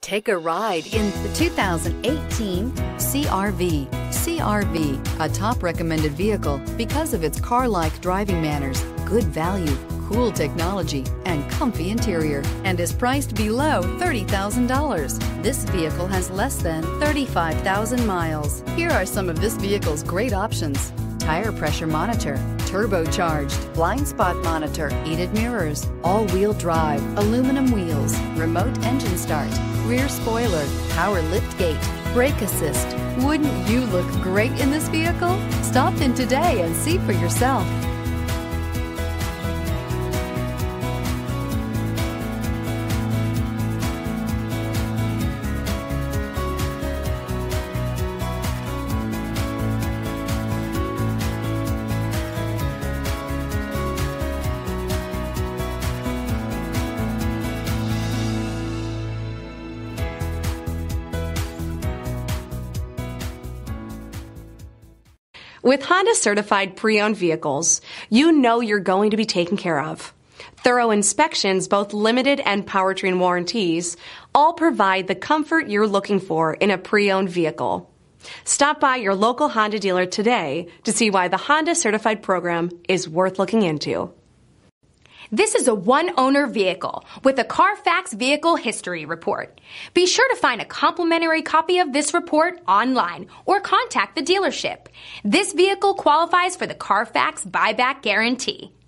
Take a ride in the 2018 CR-V. CR-V, a top recommended vehicle because of its car-like driving manners, good value, cool technology, and comfy interior, and is priced below $30,000. This vehicle has less than 35,000 miles. Here are some of this vehicle's great options: tire pressure monitor, turbocharged, blind spot monitor, heated mirrors, all-wheel drive, aluminum wheels, remote engine start, rear spoiler, power lift gate, brake assist. Wouldn't you look great in this vehicle? Stop in today and see for yourself. With Honda certified pre-owned vehicles, you know you're going to be taken care of. Thorough inspections, both limited and powertrain warranties, all provide the comfort you're looking for in a pre-owned vehicle. Stop by your local Honda dealer today to see why the Honda certified program is worth looking into. This is a one-owner vehicle with a Carfax Vehicle History Report. Be sure to find a complimentary copy of this report online or contact the dealership. This vehicle qualifies for the Carfax Buyback Guarantee.